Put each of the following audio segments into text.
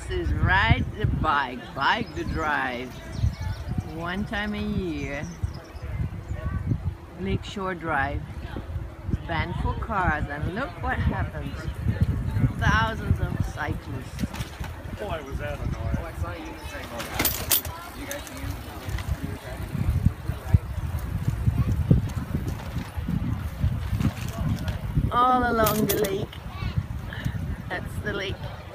is ride the bike, bike to drive. One time a year. Lakeshore Drive. It's banned for cars, and look what happens. Thousands of cyclists. Boy, was that annoying. Oh, I saw you saying that. You guys All along the lake. That's the lake.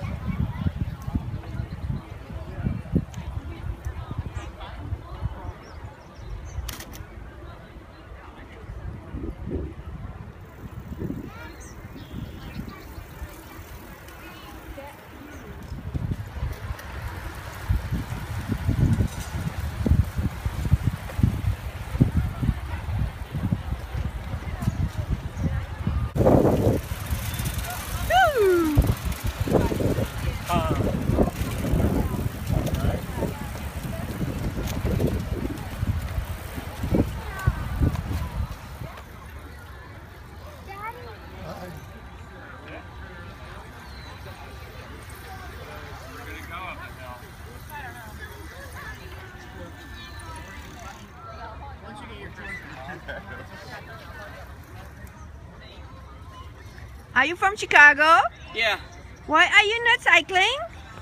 Are you from Chicago? Yeah. Why are you not cycling?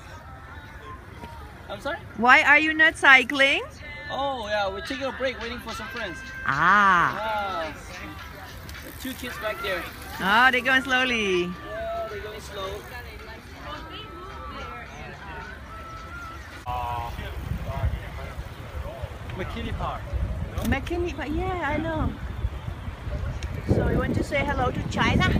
I'm sorry? Why are you not cycling? Oh, yeah, we're taking a break waiting for some friends. Ah. Two kids back there. Oh, they're going slowly. Yeah, they're going slow. McKinney Park. McKinney, but yeah, I know. So you want to say hello to China?